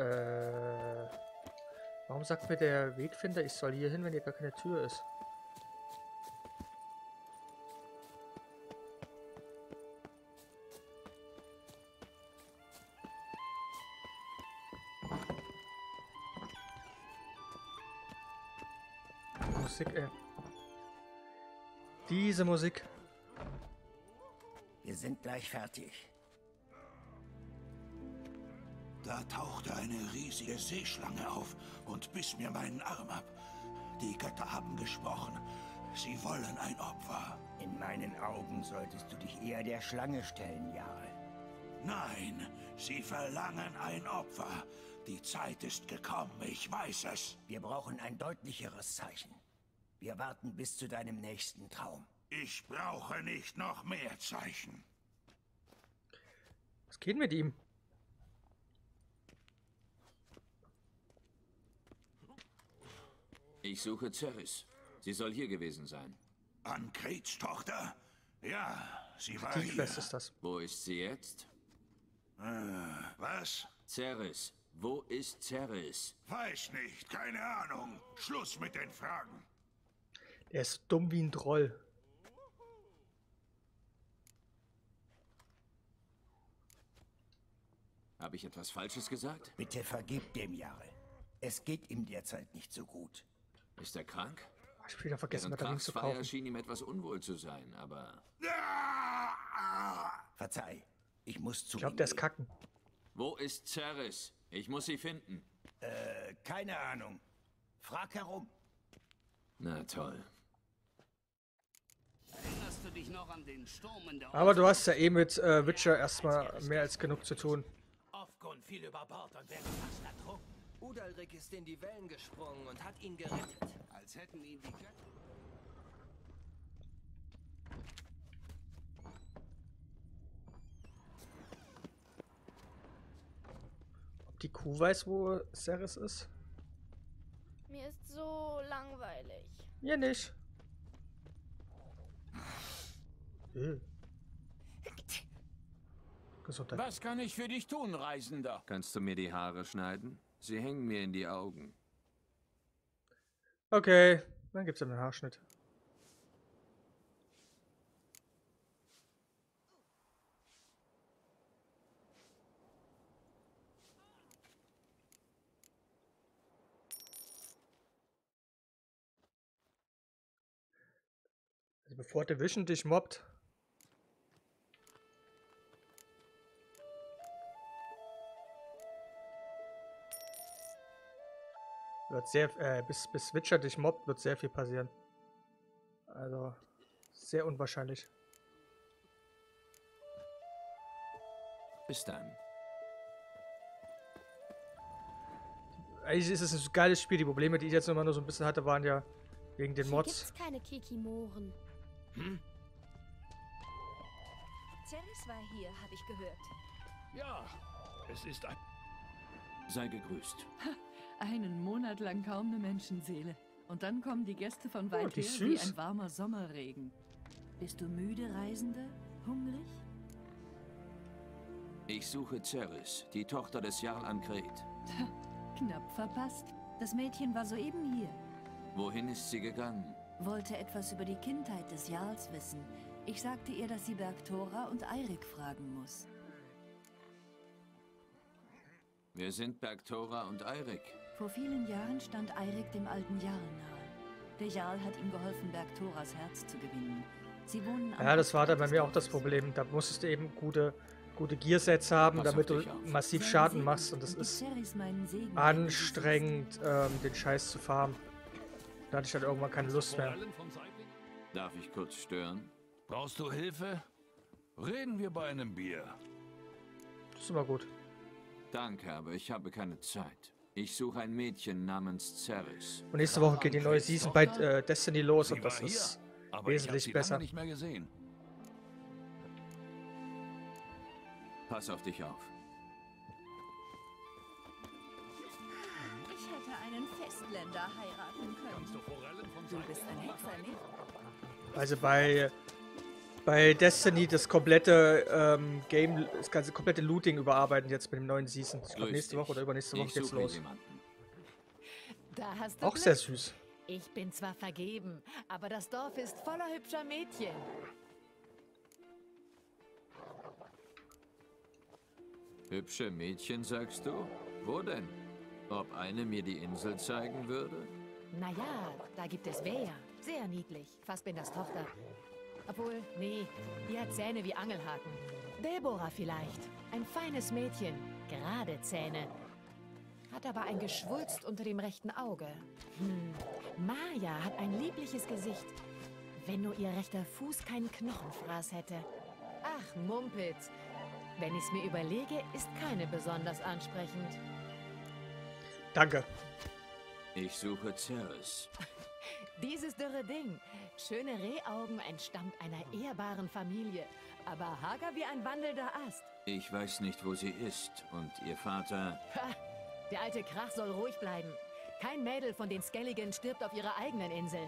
Warum sagt mir der Wegfinder, ich soll hier hin, wenn hier gar keine Tür ist? Musik, ey. Diese Musik. Wir sind gleich fertig. Da tauchte eine riesige Seeschlange auf und biss mir meinen Arm ab. Die Götter haben gesprochen. Sie wollen ein Opfer. In meinen Augen solltest du dich eher der Schlange stellen, Jarl. Nein, sie verlangen ein Opfer. Die Zeit ist gekommen, ich weiß es. Wir brauchen ein deutlicheres Zeichen. Wir warten bis zu deinem nächsten Traum. Ich brauche nicht noch mehr Zeichen. Was geht mit ihm? Ich suche Ceres. Sie soll hier gewesen sein. Ankrets Tochter? Ja, sie war Die hier. Quest ist das. Wo ist sie jetzt? Was? Ceres. Wo ist Ceres? Weiß nicht, keine Ahnung. Schluss mit den Fragen. Er ist dumm wie ein Troll. Habe ich etwas Falsches gesagt? Bitte vergib dem Jarl. Es geht ihm derzeit nicht so gut. Ist er krank? Ich hab wieder vergessen, Während Batterien zu Krachsfeier kaufen. schien ihm etwas unwohl zu sein, aber... Verzeih, ich muss zu Ich glaube, ihm der ist gehen. kacken. Wo ist Ceres? Ich muss sie finden. Keine Ahnung. Frag herum. Na toll. Erinnerst du dich noch an den Sturm in der Aber du hast ja eh mit Witcher erstmal mehr als genug zu tun. Ofgon fiel über Bord und wäre fast ertrunken. Udalrik ist in die Wellen gesprungen und hat ihn gerettet. als hätten ihn die Götter... Ob die Kuh weiß, wo Ceres ist? Mir ist so langweilig. Mir nicht. Gesundheit. Was kann ich für dich tun, Reisender? Kannst du mir die Haare schneiden? Sie hängen mir in die Augen. Okay, dann gibt's einen Haarschnitt. Also bevor der Vision dich mobbt. Wird sehr, bis Witcher dich mobbt, wird sehr viel passieren. Also, sehr unwahrscheinlich. Bis dann. Eigentlich ist es ein geiles Spiel. Die Probleme, die ich jetzt immer nur so ein bisschen hatte, waren ja wegen den Hier Mods. gibt's keine Kikimoren. Ceres war hier, habe ich gehört. Ja, es ist ein... Sei gegrüßt. Einen Monat lang kaum eine Menschenseele. Und dann kommen die Gäste von weit die her ist wie süß. ein warmer Sommerregen. Bist du müde, Reisende? Hungrig? Ich suche Ceres, die Tochter des Jarl Ankret. Knapp verpasst. Das Mädchen war soeben hier. Wohin ist sie gegangen? Wollte etwas über die Kindheit des Jarls wissen. Ich sagte ihr, dass sie Bergthora und Eirik fragen muss. Wir sind Bergthora und Eirik. Vor vielen Jahren stand Eirik dem alten Jarl nahe. Der Jarl hat ihm geholfen, Bergthoras Herz zu gewinnen. Sie wohnen am Ja, das war da bei Ufer mir des auch das Flusses. Problem. Da musstest du eben gute Gearsets haben, Pass auf damit du dich auf. massiv Sei Schaden gesegnet machst. Und das gib ist Ceres meinen Segen, wenn du anstrengend, den Scheiß zu farmen. Da hatte ich dann irgendwann keine Lust mehr. Forellen vom Seitling? Darf ich kurz stören? Brauchst du Hilfe? Reden wir bei einem Bier. Das ist immer gut. Danke, aber ich habe keine Zeit. Ich suche ein Mädchen namens Ceres. Und nächste Woche geht die neue Season bei Destiny los Sie und das war hier, ist aber ich habe wesentlich sie besser. lange nicht mehr gesehen. Pass auf dich auf. Ich hätte einen Festländer heiraten können. Kannst du Forellen vom Du bist Seitling ein machen? Hexer, nicht? Also bei bei Destiny das komplette Game, das ganze komplette Looting überarbeiten jetzt mit dem neuen Season. Ich glaube nächste Woche oder übernächste Woche geht's los. Da hast du Auch Glück. sehr süß. Ich bin zwar vergeben, aber das Dorf ist voller hübscher Mädchen. Hübsche Mädchen, sagst du? Wo denn? Ob eine mir die Insel zeigen würde? Naja, da gibt es Bea. Sehr niedlich. Fassbinders Tochter. Obwohl, nee, die hat Zähne wie Angelhaken. Deborah vielleicht. Ein feines Mädchen. Gerade Zähne. Hat aber ein Geschwulst unter dem rechten Auge. Maya hat ein liebliches Gesicht. Wenn nur ihr rechter Fuß keinen Knochenfraß hätte. Ach, Mumpitz. Wenn ich's mir überlege, ist keine besonders ansprechend. Danke. Ich suche Ceres. Dieses dürre Ding. Schöne Rehaugen, entstammt einer ehrbaren Familie. Aber hager wie ein wandelnder Ast. Ich weiß nicht, wo sie ist. Und ihr Vater... Ha, der alte Krach soll ruhig bleiben. Kein Mädel von den Skelligen stirbt auf ihrer eigenen Insel.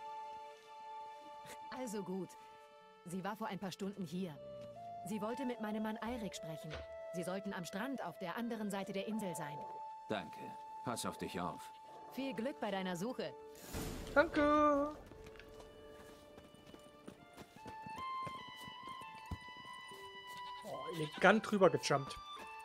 Also gut. Sie war vor ein paar Stunden hier. Sie wollte mit meinem Mann Eirik sprechen. Sie sollten am Strand auf der anderen Seite der Insel sein. Danke. Pass auf dich auf. Viel Glück bei deiner Suche. Danke. Oh, elegant drüber gejumpt.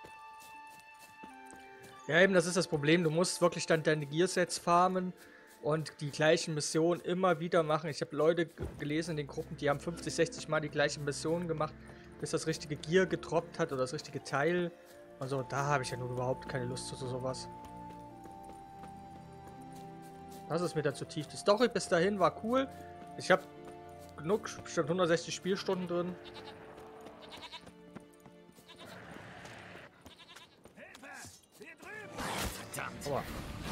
Ja, eben, das ist das Problem. Du musst wirklich dann deine Gearsets farmen und die gleichen Missionen immer wieder machen. Ich habe Leute gelesen in den Gruppen, die haben 50, 60 Mal die gleichen Missionen gemacht, bis das richtige Gear getroppt hat oder das richtige Teil. Also da habe ich ja nun überhaupt keine Lust zu sowas. Das ist mir dann zu tief. Die Story bis dahin war cool. Ich habe genug, bestimmt 160 Spielstunden drin. Verdammt. Aua.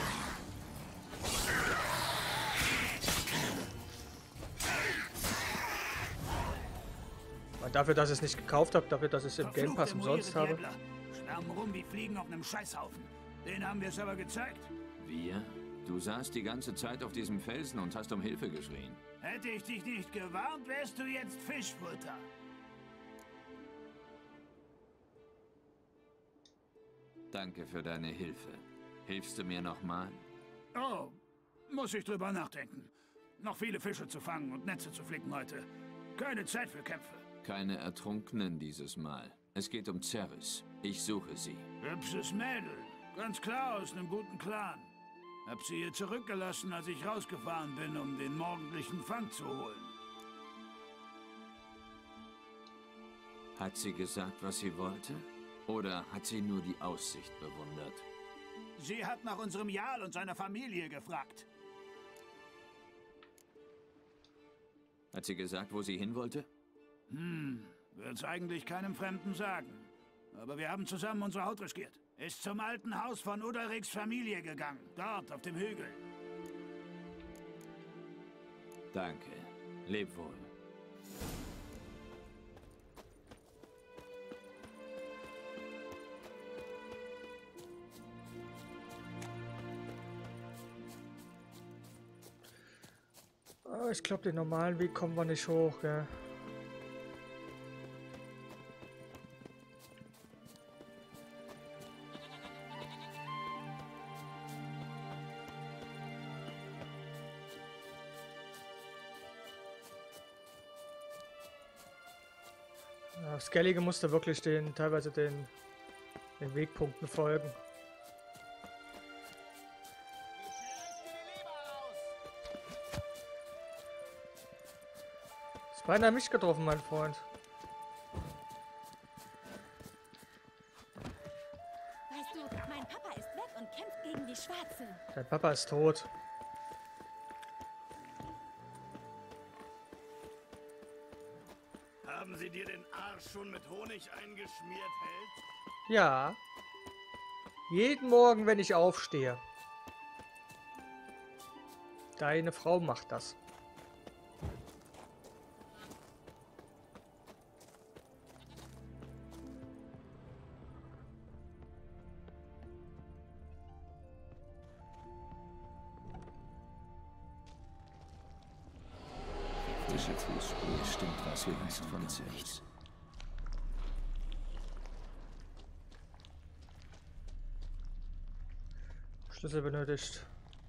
Und dafür, dass ich es nicht gekauft habe, dafür, dass ich es im Game Pass umsonst habe. Schwärmen rum wie Fliegen auf einem Scheißhaufen. Den haben wir es aber gezeigt. Wir? Du saßt die ganze Zeit auf diesem Felsen und hast um Hilfe geschrien. Hätte ich dich nicht gewarnt, wärst du jetzt Fischfutter. Danke für deine Hilfe. Hilfst du mir nochmal? Oh, muss ich drüber nachdenken. Noch viele Fische zu fangen und Netze zu flicken heute. Keine Zeit für Kämpfe. Keine Ertrunkenen dieses Mal. Es geht um Ceres. Ich suche sie. Hübsches Mädel. Ganz klar aus einem guten Clan. Hab sie hier zurückgelassen, als ich rausgefahren bin, um den morgendlichen Fang zu holen. Hat sie gesagt, was sie wollte? Oder hat sie nur die Aussicht bewundert? Sie hat nach unserem Jarl und seiner Familie gefragt. Hat sie gesagt, wo sie hin wollte? Wird's eigentlich keinem Fremden sagen. Aber wir haben zusammen unsere Haut riskiert. Ist zum alten Haus von Udalriks Familie gegangen. Dort, auf dem Hügel. Danke. Leb wohl. Oh, ich glaube, den normalen Weg kommen wir nicht hoch, gell? Ja, Skellige musste wirklich teilweise den Wegpunkten folgen. Ist beinahe mich getroffen, mein Freund. Weißt du, mein Papa ist weg und kämpft gegen die Schwarzen. Dein Papa ist tot. Haben Sie dir den Arsch schon mit Honig eingeschmiert, Held? Ja. Jeden Morgen, wenn ich aufstehe. Deine Frau macht das. magische Fußspur stimmt was jetzt von Zerix. Schlüssel benötigt.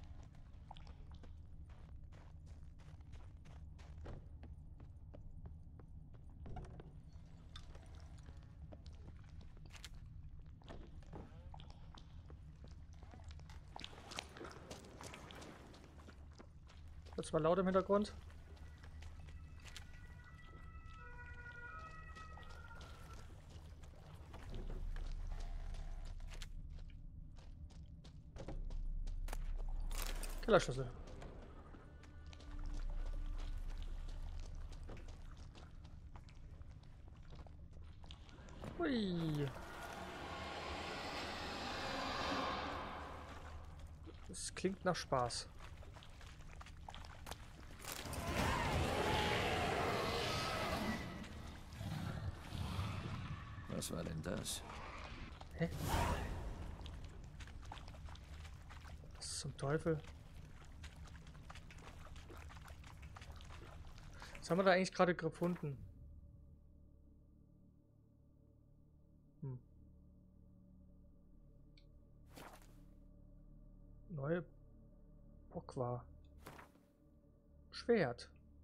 Das war laut im Hintergrund. Kellerschlüssel. Hui. Das klingt nach Spaß. Was war denn das? Hä? Was zum Teufel? Was haben wir da eigentlich gerade gefunden? Neue Bockwar. Schwert.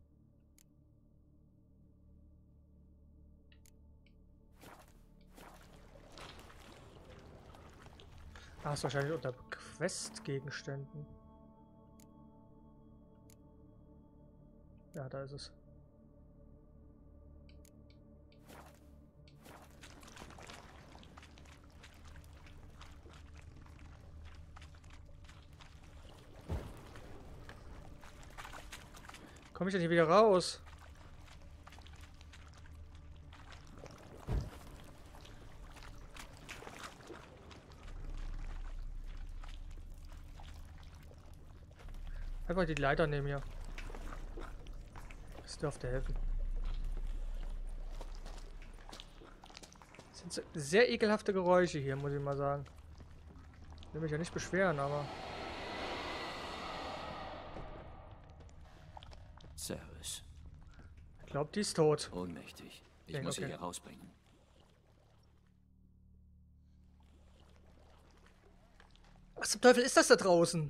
Ah, ist wahrscheinlich unter Quest-Gegenständen. Ja, da ist es. Komme ich denn hier wieder raus? Einfach die Leiter nehmen hier. Das dürfte helfen. Das sind sehr ekelhafte Geräusche hier, muss ich mal sagen. Ich will mich ja nicht beschweren, aber... Servus. Ich glaube, die ist tot. Ohnmächtig. Ich muss sie hier rausbringen. Was zum Teufel ist das da draußen?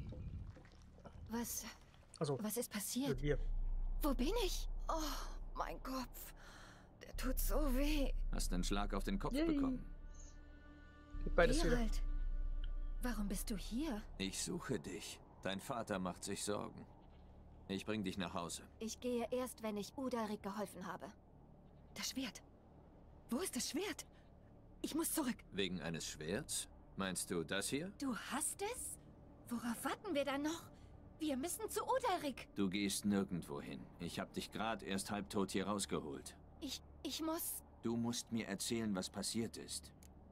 Was ist passiert? Hier. Wo bin ich? Oh, mein Kopf. Der tut so weh. Hast einen Schlag auf den Kopf bekommen. Beides wieder. Geralt, warum bist du hier? Ich suche dich. Dein Vater macht sich Sorgen. Ich bring dich nach Hause. Ich gehe erst, wenn ich Udalrik geholfen habe. Das Schwert. Wo ist das Schwert? Ich muss zurück. Wegen eines Schwerts? Meinst du das hier? Du hast es? Worauf warten wir dann noch? Wir müssen zu Udalrik. Du gehst nirgendwo hin. Ich hab dich gerade erst halbtot hier rausgeholt. Ich muss... Du musst mir erzählen, was passiert ist.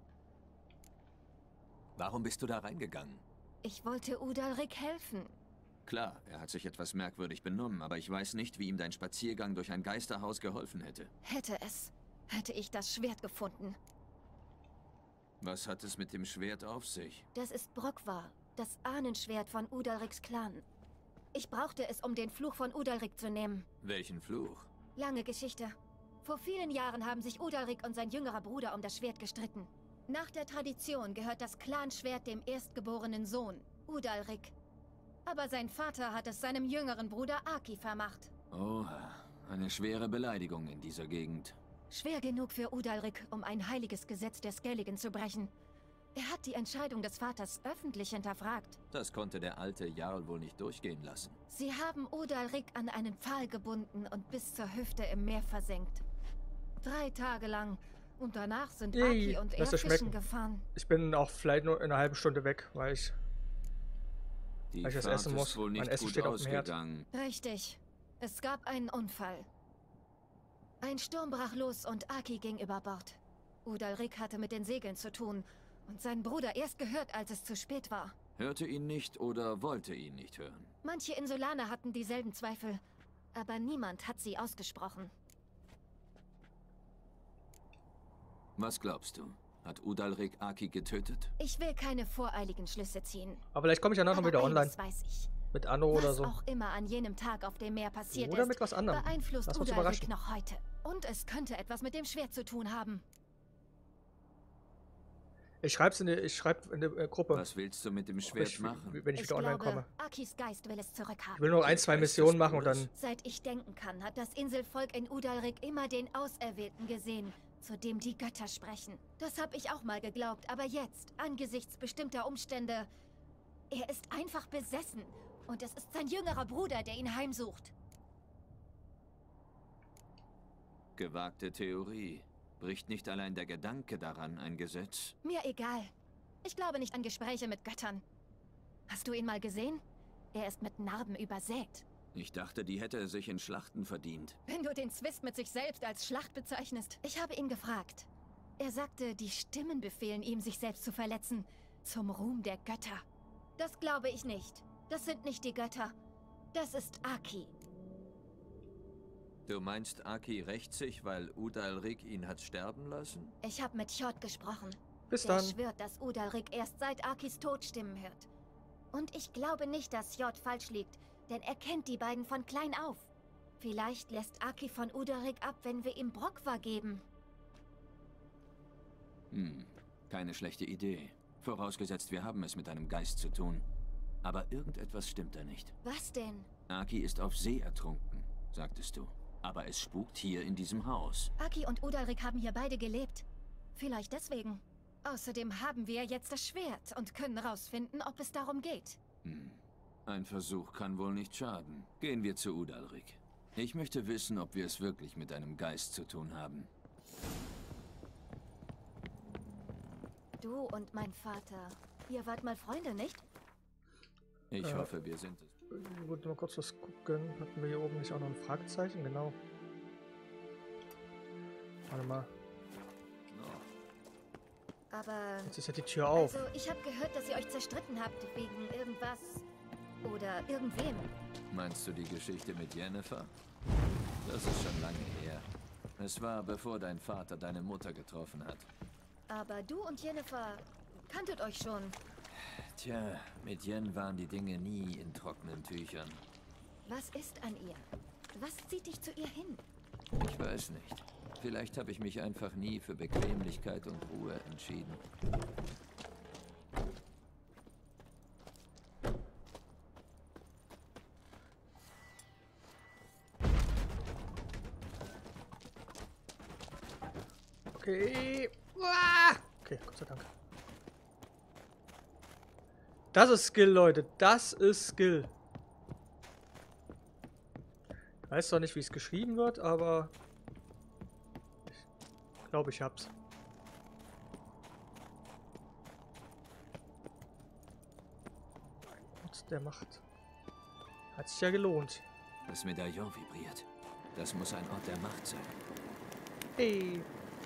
Warum bist du da reingegangen? Ich wollte Udalrik helfen. Klar, er hat sich etwas merkwürdig benommen, aber ich weiß nicht, wie ihm dein Spaziergang durch ein Geisterhaus geholfen hätte. Hätte ich das Schwert gefunden. Was hat es mit dem Schwert auf sich? Das ist Brokvar, das Ahnenschwert von Udalriks Clan. Ich brauchte es, um den Fluch von Udalrik zu nehmen. Welchen Fluch? Lange Geschichte. Vor vielen Jahren haben sich Udalrik und sein jüngerer Bruder um das Schwert gestritten. Nach der Tradition gehört das Clanschwert dem erstgeborenen Sohn, Udalrik. Aber sein Vater hat es seinem jüngeren Bruder Aki vermacht. Oha, eine schwere Beleidigung in dieser Gegend. Schwer genug für Udalrik, um ein heiliges Gesetz der Skelligen zu brechen. Er hat die Entscheidung des Vaters öffentlich hinterfragt. Das konnte der alte Jarl wohl nicht durchgehen lassen. Sie haben Udalrik an einen Pfahl gebunden und bis zur Hüfte im Meer versenkt. 3 Tage lang. Und danach sind Aki und er fischen gefahren. Ich bin auch vielleicht nur in einer halben Stunde weg, weil ich das essen muss. Wohl nicht mein Essen gut steht auf dem Herd. Richtig. Es gab einen Unfall. Ein Sturm brach los und Aki ging über Bord. Udalrik hatte mit den Segeln zu tun und seinen Bruder erst gehört, als es zu spät war. Hörte ihn nicht oder wollte ihn nicht hören? Manche Insulaner hatten dieselben Zweifel, aber niemand hat sie ausgesprochen. Was glaubst du? Hat Udalrik Aki getötet? Ich will keine voreiligen Schlüsse ziehen. Aber vielleicht komme ich ja noch wieder online. Eines weiß ich. Mit Anno oder Was so. auch immer an jenem Tag auf dem Meer passiert Oder ist, mit was anderem. beeinflusst Lass uns Udalric überraschen. noch heute. Und es könnte etwas mit dem Schwert zu tun haben. Ich schreib's in der Gruppe. Was willst du mit dem Schwert machen? Wenn ich wieder online komme. Akis Geist will es Ich zurückhaben. will noch 1, 2 Missionen machen und dann... Seit ich denken kann, hat das Inselvolk in Udalric immer den Auserwählten gesehen, zu dem die Götter sprechen. Das habe ich auch mal geglaubt, aber jetzt, angesichts bestimmter Umstände, er ist einfach besessen. Und es ist sein jüngerer Bruder, der ihn heimsucht. Gewagte Theorie. Bricht nicht allein der Gedanke daran ein Gesetz? Mir egal. Ich glaube nicht an Gespräche mit Göttern. Hast du ihn mal gesehen? Er ist mit Narben übersät. Ich dachte, die hätte er sich in Schlachten verdient. Wenn du den Zwist mit sich selbst als Schlacht bezeichnest. Ich habe ihn gefragt. Er sagte, die Stimmen befehlen ihm, sich selbst zu verletzen. Zum Ruhm der Götter. Das glaube ich nicht. Das sind nicht die Götter. Das ist Aki. Du meinst, Aki rächt sich, weil Udalric ihn hat sterben lassen? Ich habe mit Hjord gesprochen. Bis Er dann. schwört, dass Udalric erst seit Akis Tod Stimmen hört. Und ich glaube nicht, dass Hjord falsch liegt, denn er kennt die beiden von klein auf. Vielleicht lässt Aki von Udalric ab, wenn wir ihm Brokwa geben. Keine schlechte Idee. Vorausgesetzt, wir haben es mit einem Geist zu tun. Aber irgendetwas stimmt da nicht. Was denn? Aki ist auf See ertrunken, sagtest du. Aber es spukt hier in diesem Haus. Aki und Udalric haben hier beide gelebt. Vielleicht deswegen. Außerdem haben wir jetzt das Schwert und können rausfinden, ob es darum geht. Ein Versuch kann wohl nicht schaden. Gehen wir zu Udalric. Ich möchte wissen, ob wir es wirklich mit einem Geist zu tun haben. Du und mein Vater, ihr wart mal Freunde, nicht? Ich hoffe, wir sind es. Ich wollte mal kurz was gucken. Hatten wir hier oben nicht auch noch ein Fragezeichen? Genau. Warte mal. Aber... Jetzt ist ja die Tür auf. Also, ich habe gehört, dass ihr euch zerstritten habt wegen irgendwas oder irgendwem. Meinst du die Geschichte mit Yennefer? Das ist schon lange her. Es war, bevor dein Vater deine Mutter getroffen hat. Aber du und Yennefer kanntet euch schon. Tja, mit Yen waren die Dinge nie in trockenen Tüchern. Was ist an ihr? Was zieht dich zu ihr hin? Ich weiß nicht. Vielleicht habe ich mich einfach nie für Bequemlichkeit und Ruhe entschieden. Okay. Uah! Okay, Gott sei Dank. Das ist Skill, Leute. Das ist Skill. Ich weiß zwar nicht, wie es geschrieben wird, aber ich glaube, ich hab's. Und der Macht. Hat sich ja gelohnt. Das Medaillon vibriert. Das muss ein Ort der Macht sein. Hey.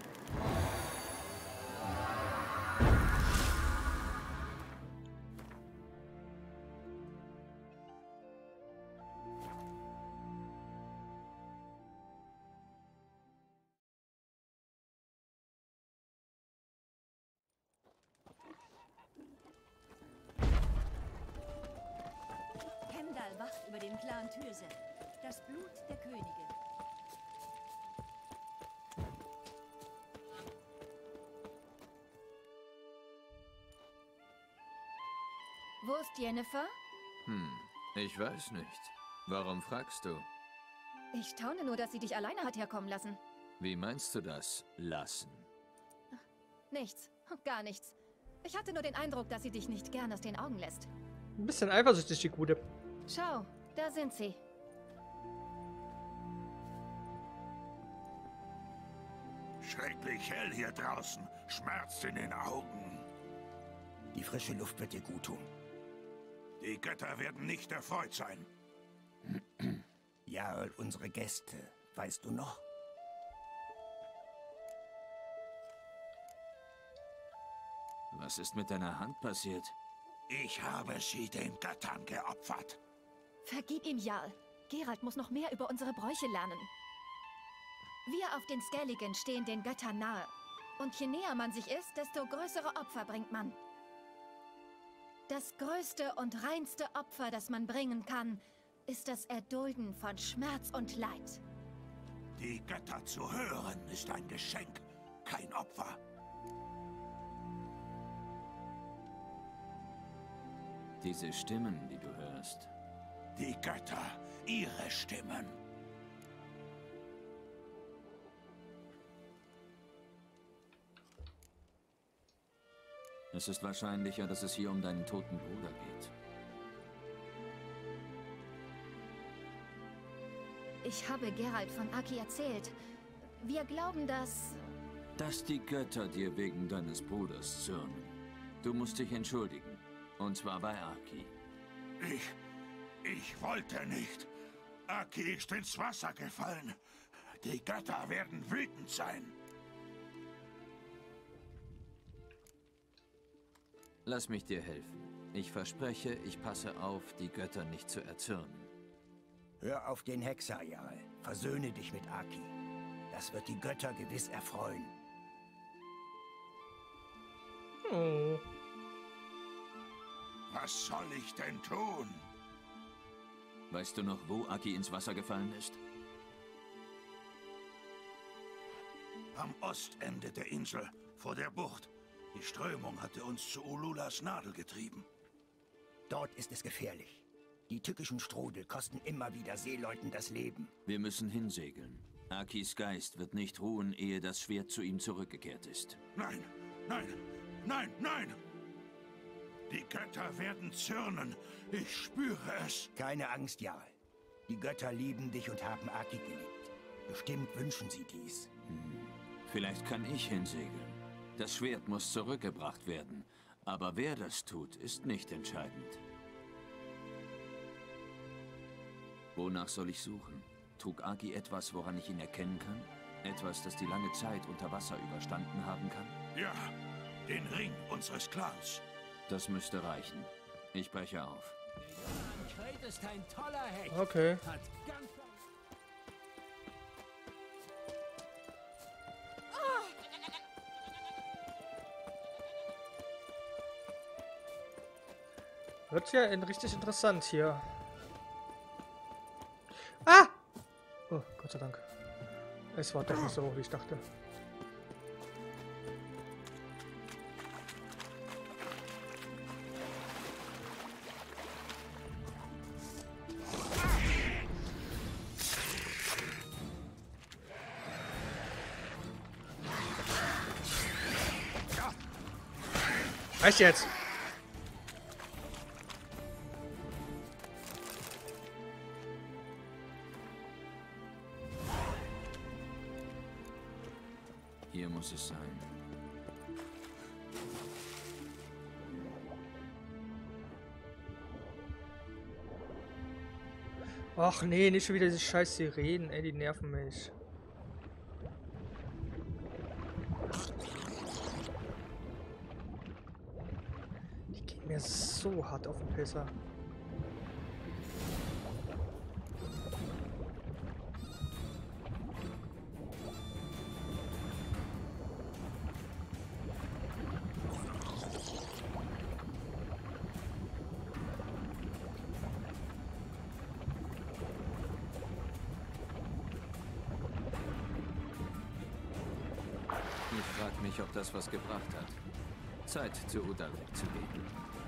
Heimdall wacht über dem Clan Thyrse. Das Blut der Könige. Wo ist Yennefer? Ich weiß nicht. Warum fragst du? Ich staune nur, dass sie dich alleine hat herkommen lassen. Wie meinst du das, lassen? Nichts. Gar nichts. Ich hatte nur den Eindruck, dass sie dich nicht gern aus den Augen lässt. Ein bisschen eifersüchtig, die Gute. Schau, da sind sie. Schrecklich hell hier draußen. Schmerz in den Augen. Die frische Luft wird dir gut tun. Die Götter werden nicht erfreut sein. Jarl, unsere Gäste, weißt du noch? Was ist mit deiner Hand passiert? Ich habe sie den Göttern geopfert. Vergib ihm, Jarl. Geralt muss noch mehr über unsere Bräuche lernen. Wir auf den Skelligen stehen den Göttern nahe. Und je näher man sich ist, desto größere Opfer bringt man. Das größte und reinste Opfer, das man bringen kann, ist das Erdulden von Schmerz und Leid. Die Götter zu hören ist ein Geschenk, kein Opfer. Diese Stimmen, die du hörst. Die Götter, ihre Stimmen. Es ist wahrscheinlicher, dass es hier um deinen toten Bruder geht. Ich habe Geralt von Aki erzählt. Wir glauben, dass die Götter dir wegen deines Bruders zürnen. Du musst dich entschuldigen. Und zwar bei Aki. Ich wollte nicht. Aki ist ins Wasser gefallen. Die Götter werden wütend sein. Lass mich dir helfen. Ich verspreche, ich passe auf, die Götter nicht zu erzürnen. Hör auf den Hexer, Jarl. Versöhne dich mit Aki. Das wird die Götter gewiss erfreuen. Oh. Was soll ich denn tun? Weißt du noch, wo Aki ins Wasser gefallen ist? Am Ostende der Insel, vor der Bucht. Die Strömung hatte uns zu Ululas Nadel getrieben. Dort ist es gefährlich. Die tückischen Strudel kosten immer wieder Seeleuten das Leben. Wir müssen hinsegeln. Akis Geist wird nicht ruhen, ehe das Schwert zu ihm zurückgekehrt ist. Nein, nein, nein, nein! Die Götter werden zürnen. Ich spüre es. Keine Angst, Jarl. Die Götter lieben dich und haben Aki geliebt. Bestimmt wünschen sie dies. Vielleicht kann ich hinsegeln. Das Schwert muss zurückgebracht werden. Aber wer das tut, ist nicht entscheidend. Wonach soll ich suchen? Trug Aki etwas, woran ich ihn erkennen kann? Etwas, das die lange Zeit unter Wasser überstanden haben kann? Ja, den Ring unseres Clans. Das müsste reichen. Ich breche auf. Kret ist ein toller Hecht. Okay. Hat ganz Wird ja richtig interessant hier. Ah! Oh, Gott sei Dank. Es war doch nicht so hoch, wie ich dachte. Reicht jetzt! Hier muss es sein. Ach nee, nicht schon wieder diese scheiß Sirenen, ey, die nerven mich. Die gehen mir so hart auf den Pisser. Ich frage mich, ob das was gebracht hat. Zeit, zu Udalrik zu gehen.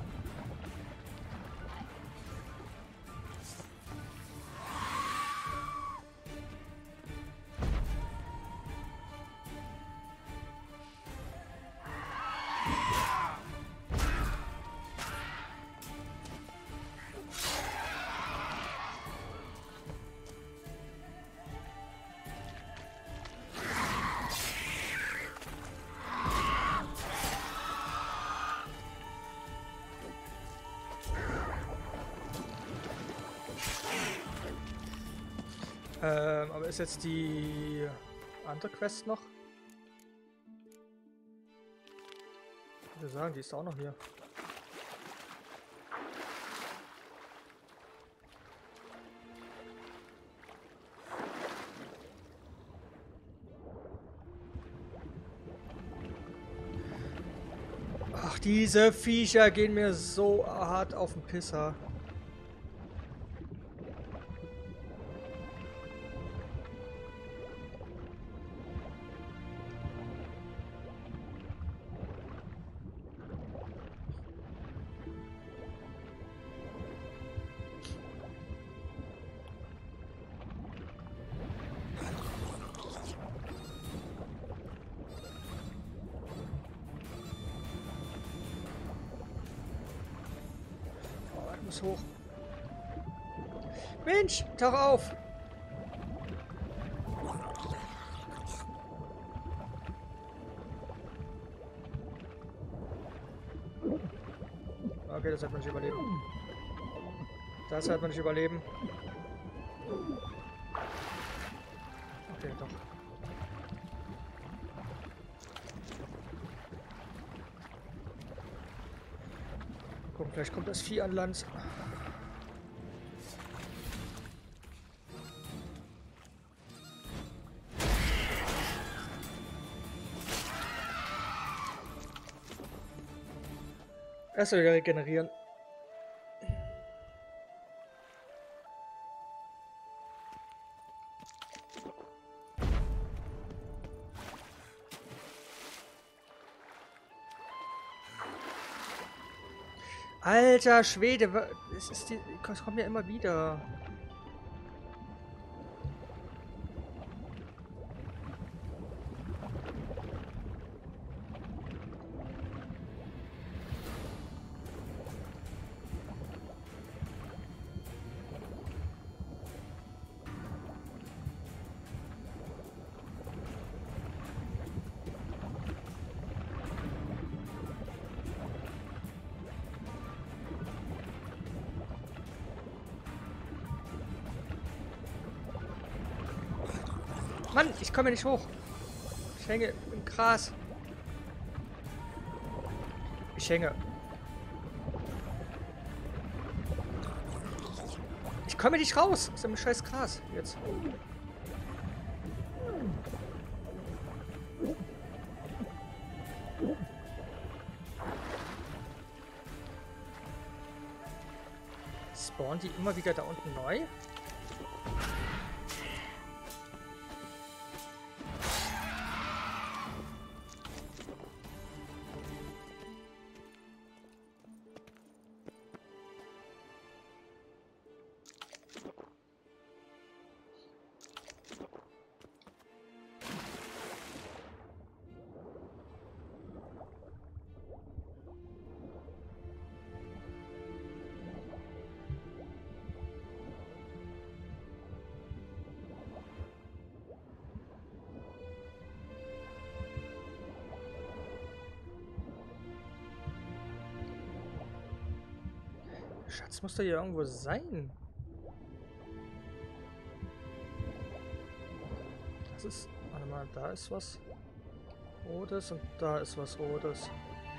Aber ist jetzt die andere Quest noch? Ich würde sagen, die ist auch noch hier. Ach, diese Viecher gehen mir so hart auf den Pisser. Hoch. Mensch, tauch auf! Okay, das hat man nicht überleben. Das hat man nicht überleben. Okay, doch. Gucken, vielleicht kommt das Vieh an Land. Erst wieder regenerieren. Alter Schwede, es kommt ja immer wieder. Mann, ich komme nicht hoch. Ich hänge im Gras. Ich hänge. Ich komme nicht raus aus dem scheiß Gras jetzt. Spawnen die immer wieder da unten neu? Schatz muss da hier irgendwo sein. Das ist... Warte mal, da ist was Rotes und da ist was Rotes.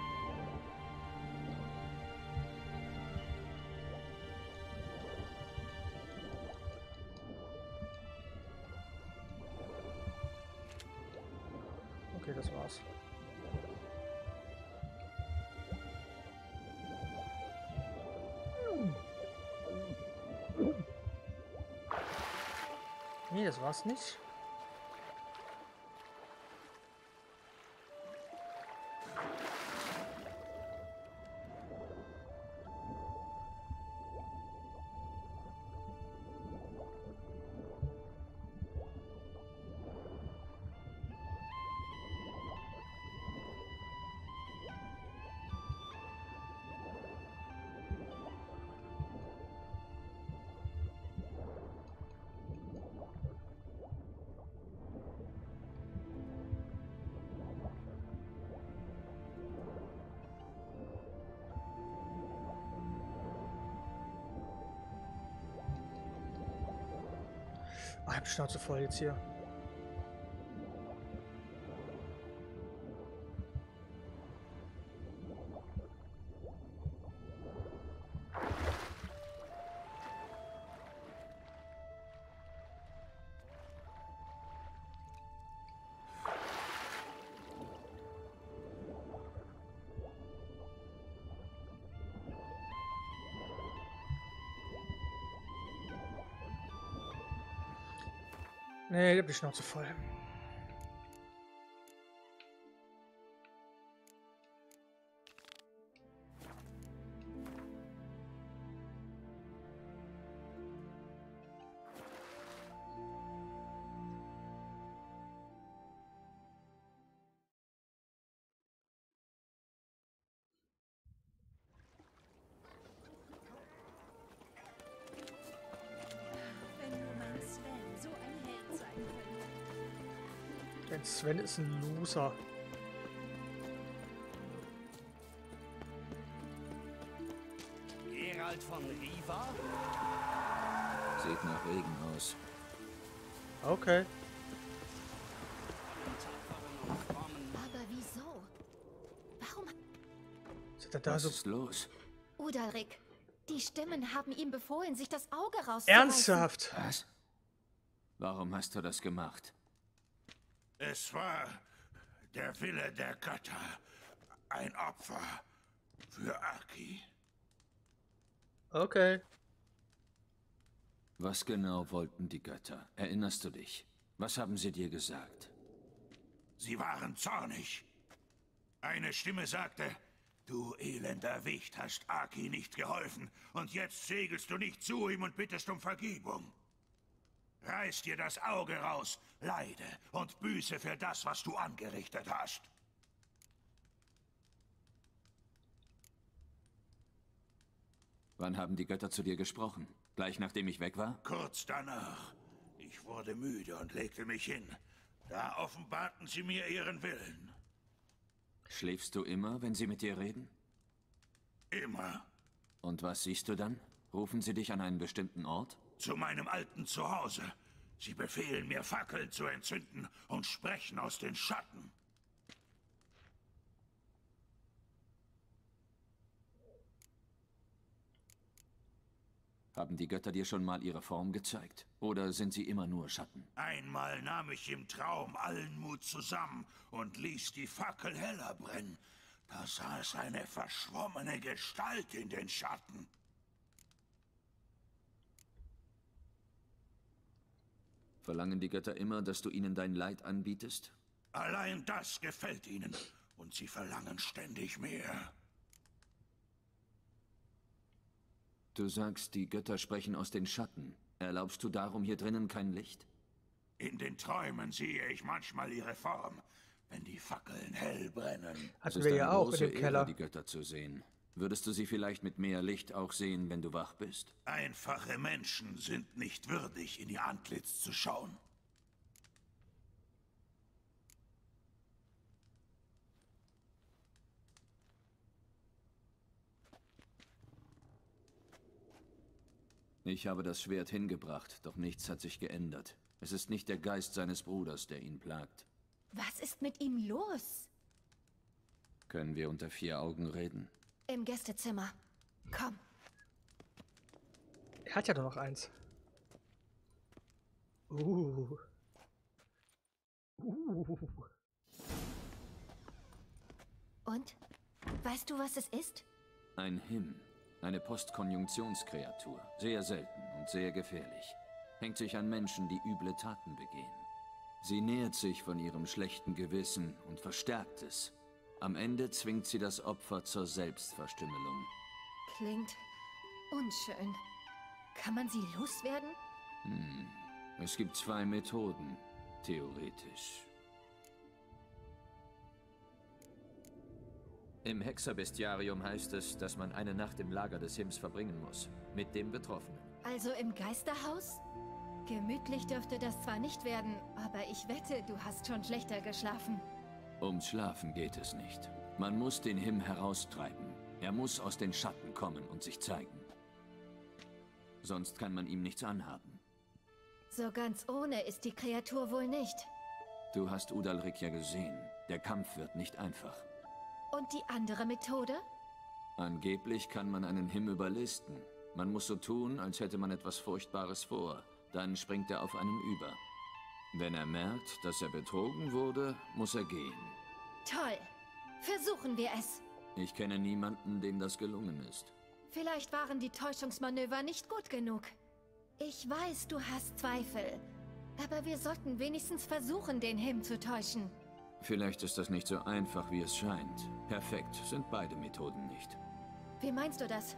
Okay, das war's. Nee, das war's nicht. Ah, ich hab Schnauze voll jetzt hier. Nee, da bin ich noch zu voll. Denn Sven ist ein Loser. Geralt von Riva? Sieht nach Regen aus. Okay. Aber wieso? Warum? Was ist los? Udalric, die Stimmen haben ihm befohlen, sich das Auge rauszureißen. Ernsthaft? Was? Warum hast du das gemacht? Es war der Wille der Götter. Ein Opfer für Aki. Okay. Was genau wollten die Götter? Erinnerst du dich? Was haben sie dir gesagt? Sie waren zornig. Eine Stimme sagte, du elender Wicht hast Aki nicht geholfen und jetzt segelst du nicht zu ihm und bittest um Vergebung. Reiß dir das Auge raus, leide und büße für das, was du angerichtet hast. Wann haben die Götter zu dir gesprochen? Gleich nachdem ich weg war? Kurz danach. Ich wurde müde und legte mich hin. Da offenbarten sie mir ihren Willen. Schläfst du immer, wenn sie mit dir reden? Immer. Und was siehst du dann? Rufen sie dich an einen bestimmten Ort? Zu meinem alten Zuhause. Sie befehlen mir, Fackeln zu entzünden und sprechen aus den Schatten. Haben die Götter dir schon mal ihre Form gezeigt? Oder sind sie immer nur Schatten? Einmal nahm ich im Traum allen Mut zusammen und ließ die Fackel heller brennen. Da saß eine verschwommene Gestalt in den Schatten. Verlangen die Götter immer, dass du ihnen dein Leid anbietest? Allein das gefällt ihnen. Und sie verlangen ständig mehr. Du sagst, die Götter sprechen aus den Schatten. Erlaubst du darum hier drinnen kein Licht? In den Träumen sehe ich manchmal ihre Form, wenn die Fackeln hell brennen. Hatten wir ja auch in dem Keller. Die Götter zu sehen. Würdest du sie vielleicht mit mehr Licht auch sehen, wenn du wach bist? Einfache Menschen sind nicht würdig, in ihr Antlitz zu schauen. Ich habe das Schwert hingebracht, doch nichts hat sich geändert. Es ist nicht der Geist seines Bruders, der ihn plagt. Was ist mit ihm los? Können wir unter 4 Augen reden? Im Gästezimmer. Komm. Er hat ja nur noch eins. Und? Weißt du, was es ist? Ein Him. Eine Postkonjunktionskreatur. Sehr selten und sehr gefährlich. Hängt sich an Menschen, die üble Taten begehen. Sie nährt sich von ihrem schlechten Gewissen und verstärkt es. Am Ende zwingt sie das Opfer zur Selbstverstümmelung. Klingt unschön. Kann man sie loswerden? Es gibt 2 Methoden, theoretisch. Im Hexerbestiarium heißt es, dass man eine Nacht im Lager des Hims verbringen muss. Mit dem Betroffenen. Also im Geisterhaus? Gemütlich dürfte das zwar nicht werden, aber ich wette, du hast schon schlechter geschlafen. Ums Schlafen geht es nicht. Man muss den Him heraustreiben. Er muss aus den Schatten kommen und sich zeigen. Sonst kann man ihm nichts anhaben. So ganz ohne ist die Kreatur wohl nicht. Du hast Udalric ja gesehen. Der Kampf wird nicht einfach. Und die andere Methode? Angeblich kann man einen Him überlisten. Man muss so tun, als hätte man etwas Furchtbares vor. Dann springt er auf einen über. Wenn er merkt, dass er betrogen wurde, muss er gehen. Toll. Versuchen wir es. Ich kenne niemanden, dem das gelungen ist. Vielleicht waren die Täuschungsmanöver nicht gut genug. Ich weiß, du hast Zweifel. Aber wir sollten wenigstens versuchen, den Him zu täuschen. Vielleicht ist das nicht so einfach, wie es scheint. Perfekt sind beide Methoden nicht. Wie meinst du das?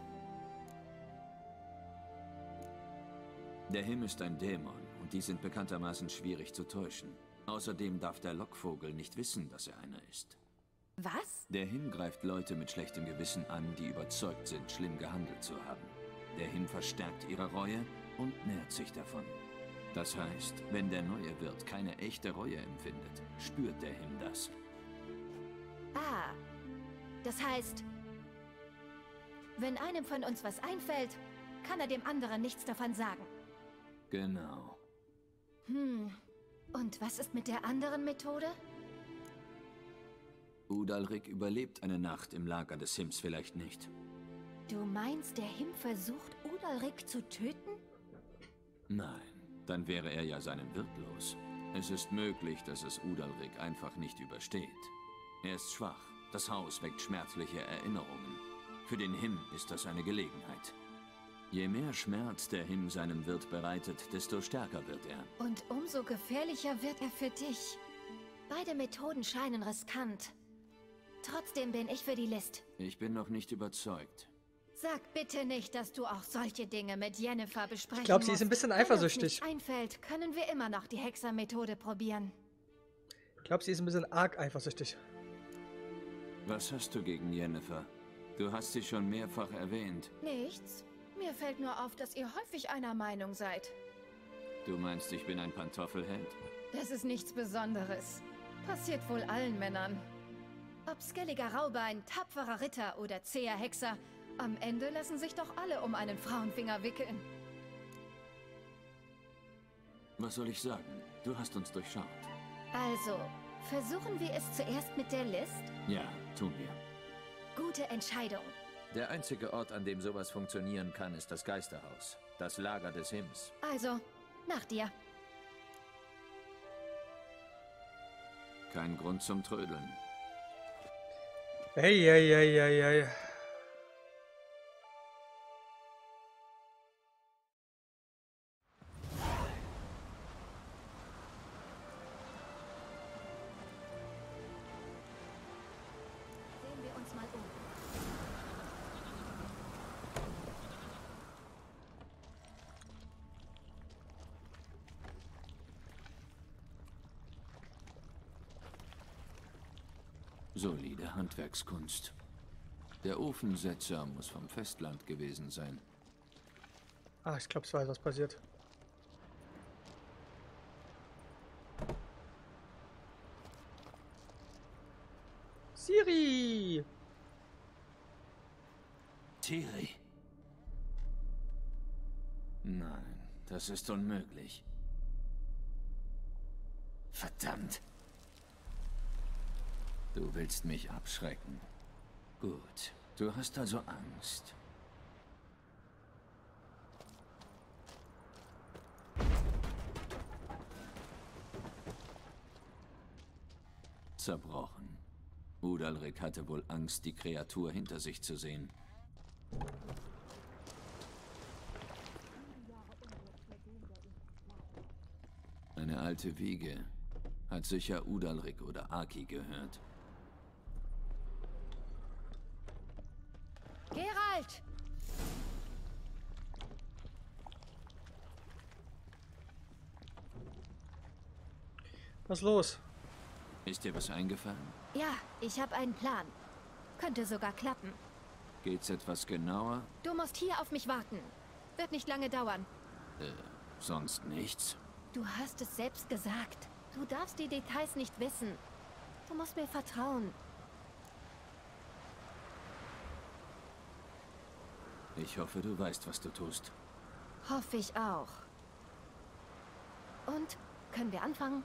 Der Him ist ein Dämon und die sind bekanntermaßen schwierig zu täuschen. Außerdem darf der Lockvogel nicht wissen, dass er einer ist. Was? Der Him greift Leute mit schlechtem Gewissen an, die überzeugt sind, schlimm gehandelt zu haben. Der Him verstärkt ihre Reue und nährt sich davon. Das heißt, wenn der neue Wirt keine echte Reue empfindet, spürt der Him das. Ah, das heißt, wenn einem von uns was einfällt, kann er dem anderen nichts davon sagen. Genau. Und was ist mit der anderen Methode? Udalrik überlebt eine Nacht im Lager des Hims vielleicht nicht. Du meinst, der Him versucht, Udalrik zu töten? Nein, dann wäre er ja seinen Wirt los. Es ist möglich, dass es Udalrik einfach nicht übersteht. Er ist schwach. Das Haus weckt schmerzliche Erinnerungen. Für den Him ist das eine Gelegenheit. Je mehr Schmerz der Him seinem Wirt bereitet, desto stärker wird er. Und umso gefährlicher wird er für dich. Beide Methoden scheinen riskant. Trotzdem bin ich für die List. Ich bin noch nicht überzeugt. Sag bitte nicht, dass du auch solche Dinge mit Yennefer besprechen Ich glaube, sie ist ein bisschen eifersüchtig. Wenn uns nicht einfällt, können wir immer noch die Hexermethode probieren. Ich glaube, sie ist ein bisschen arg eifersüchtig. Was hast du gegen Yennefer? Du hast sie schon mehrfach erwähnt. Nichts. Mir fällt nur auf, dass ihr häufig einer Meinung seid. Du meinst, ich bin ein Pantoffelheld? Das ist nichts Besonderes. Passiert wohl allen Männern. Ob skelliger Raubein, tapferer Ritter oder zäher Hexer, am Ende lassen sich doch alle um einen Frauenfinger wickeln. Was soll ich sagen? Du hast uns durchschaut. Also, versuchen wir es zuerst mit der List? Ja, tun wir. Gute Entscheidung. Der einzige Ort, an dem sowas funktionieren kann, ist das Geisterhaus. Das Lager des Hims. Also, nach dir. Kein Grund zum Trödeln. Hey, hey, hey, hey, hey. Sehen wir uns mal um. Solide Handwerkskunst. Der Ofensetzer muss vom Festland gewesen sein. Ah, ich glaube, ich weiß, was passiert. Ciri! Ciri? Nein, das ist unmöglich. Verdammt! Du willst mich abschrecken. Gut, du hast also Angst. Zerbrochen. Udalrik hatte wohl Angst, die Kreatur hinter sich zu sehen. Eine alte Wiege. Hat sicher Udalrik oder Aki gehört. Geralt! Was ist los? Ist dir was eingefallen? Ja, ich habe einen Plan. Könnte sogar klappen. Geht's etwas genauer? Du musst hier auf mich warten. Wird nicht lange dauern. Sonst nichts? Du hast es selbst gesagt. Du darfst die Details nicht wissen. Du musst mir vertrauen. Ich hoffe, du weißt, was du tust. Hoffe ich auch. Und? Können wir anfangen?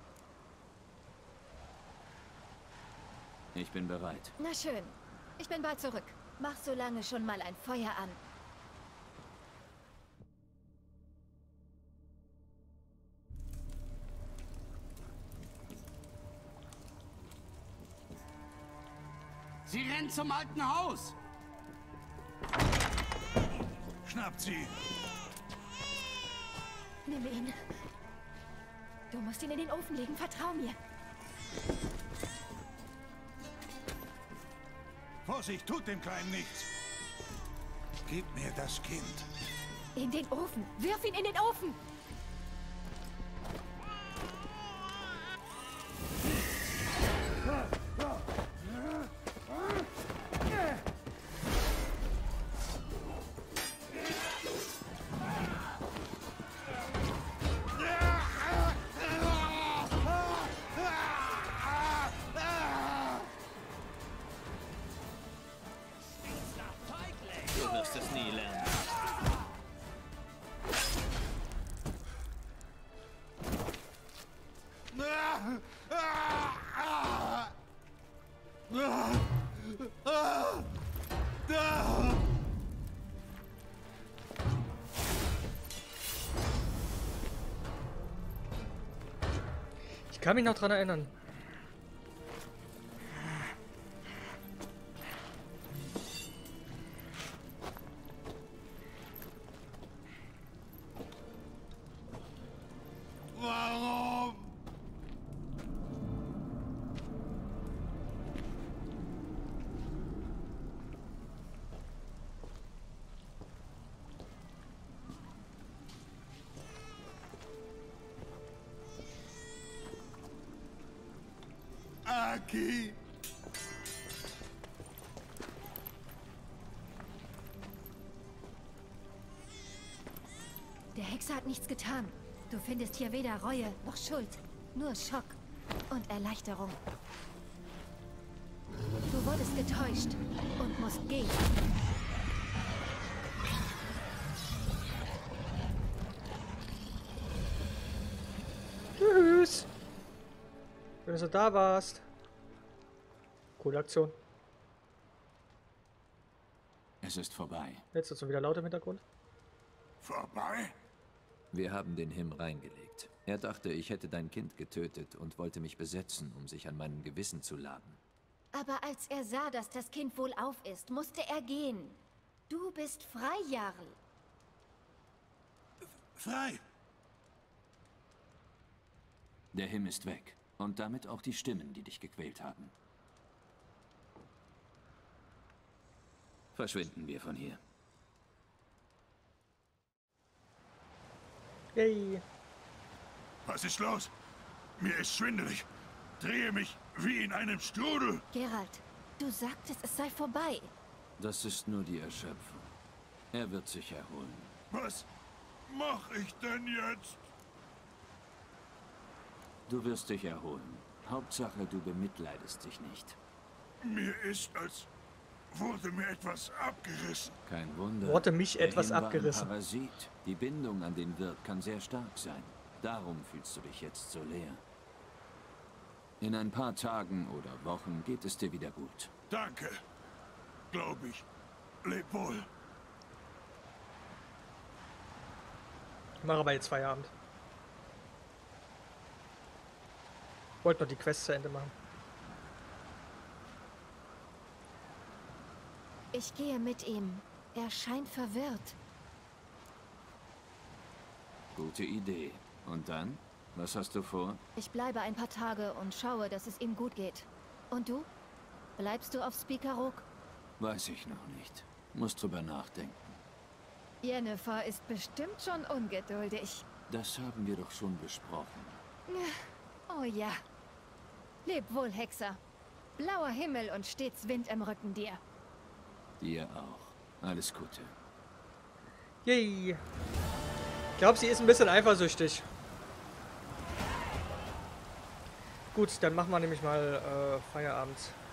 Ich bin bereit. Na schön. Ich bin bald zurück. Mach so lange schon mal ein Feuer an. Sie rennt zum alten Haus! Schnappt sie! Nimm ihn. Du musst ihn in den Ofen legen, vertrau mir. Vorsicht, tut dem Kleinen nichts. Gib mir das Kind. In den Ofen. Wirf ihn in den Ofen. Du wirst es nie lernen. Ich kann mich noch dran erinnern. Warum? Aki! Der Hexer hat nichts getan. Du findest hier weder Reue noch Schuld. Nur Schock und Erleichterung. Du wurdest getäuscht und musst gehen. Tschüss. Schön, dass du da warst. Coole Aktion. Es ist vorbei. Jetzt ist es wieder laut im Hintergrund. Vorbei? Wir haben den Him reingelegt. Er dachte, ich hätte dein Kind getötet und wollte mich besetzen, um sich an meinem Gewissen zu laben. Aber als er sah, dass das Kind wohlauf ist, musste er gehen. Du bist frei, Jarl. Frei? Der Him ist weg. Und damit auch die Stimmen, die dich gequält haben. Verschwinden wir von hier. Yay. Was ist los? Mir ist schwindelig. Drehe mich wie in einem Strudel. Geralt, du sagtest, es sei vorbei. Das ist nur die Erschöpfung. Er wird sich erholen. Was mache ich denn jetzt? Du wirst dich erholen. Hauptsache, du bemitleidest dich nicht. Mir ist, als wurde mir etwas abgerissen. Kein Wunder. Wurde mich Der etwas Him war ein abgerissen. Parasit. Die Bindung an den Wirt kann sehr stark sein. Darum fühlst du dich jetzt so leer. In ein paar Tagen oder Wochen geht es dir wieder gut. Danke. Glaub ich. Leb wohl. Ich mache aber jetzt Feierabend. Wollte noch die Quest zu Ende machen. Ich gehe mit ihm. Er scheint verwirrt. Gute Idee. Und dann? Was hast du vor? Ich bleibe ein paar Tage und schaue, dass es ihm gut geht. Und du? Bleibst du auf Spikarok? Weiß ich noch nicht. Muss drüber nachdenken. Yennefer ist bestimmt schon ungeduldig. Das haben wir doch schon besprochen. Oh ja. Leb wohl, Hexer. Blauer Himmel und stets Wind im Rücken dir. Dir auch. Alles Gute. Yay. Ich glaube, sie ist ein bisschen eifersüchtig. Gut, dann machen wir nämlich mal Feierabend.